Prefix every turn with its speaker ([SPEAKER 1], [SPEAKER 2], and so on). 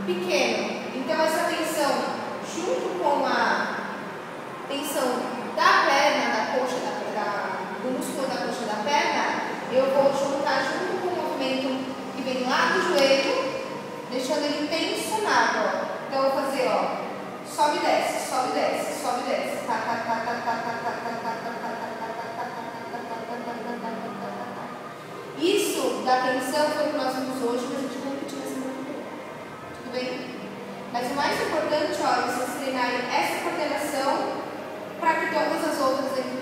[SPEAKER 1] pequeno. Então essa tensão, junto com a tensão da perna, da coxa, do músculo da coxa da perna, eu vou juntar junto com o movimento que vem lá do joelho, deixando ele tensionado, ó. Então eu vou fazer, ó, sobe e desce, sobe e desce, sobe e desce. Isso da tensão foi o que nós vimos hoje, mas a gente vai repetir nessa manhã. Tudo bem? Mas o mais importante, ó, é vocês treinarem essa coordenação para que todas as outras